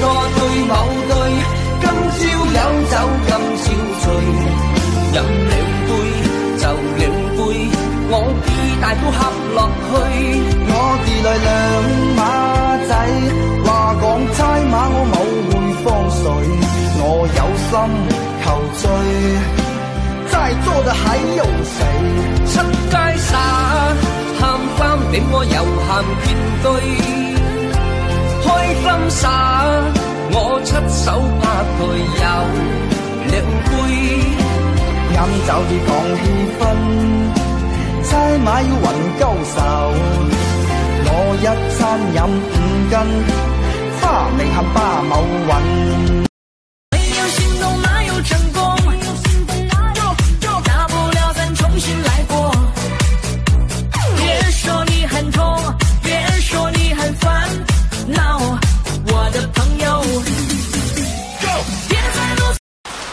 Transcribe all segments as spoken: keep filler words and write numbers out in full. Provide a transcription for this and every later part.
錯對某對，今朝有酒今朝醉，飲兩杯就兩杯，我啲大都合落去。我哋來兩馬仔，話講差馬我冇換方水，我有心求醉，在座的還有誰？出街耍喊翻俾我又喊倦堆。開心耍，我出手拍台有兩杯，飲酒要講氣氛，差馬要雲高手，我一餐飲五斤，花名冚巴冇運。 沒有心動哪有成功，大不了咱重新來過，別說你很痛，別說你很煩惱，我的朋友，別再囉嗦。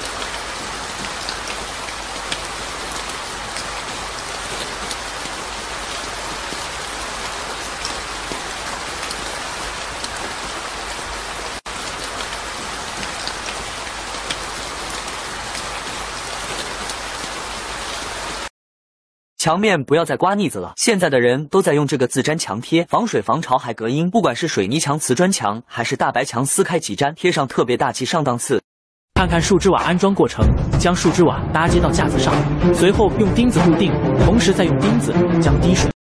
墙面不要再刮腻子了，现在的人都在用这个自粘墙贴，防水防潮还隔音。不管是水泥墙、瓷砖墙，还是大白墙，撕开即粘，贴上特别大气上档次。 看看树脂瓦安装过程：将树脂瓦搭接到架子上，随后用钉子固定，同时再用钉子将滴水